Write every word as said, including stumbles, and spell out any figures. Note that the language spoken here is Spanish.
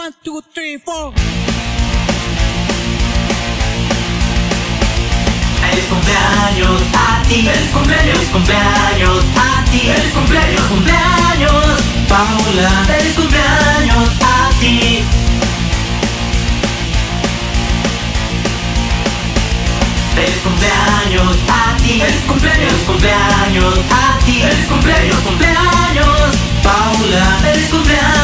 One, two, three, four. Feliz cumpleaños a ti, feliz cumpleaños, feliz cumpleaños a ti, feliz cumpleaños, cumpleaños, Paula, feliz cumpleaños a ti. Feliz cumpleaños a ti, feliz cumpleaños, feliz cumpleaños a ti, feliz cumpleaños, cumpleaños, Paula, feliz cumpleaños.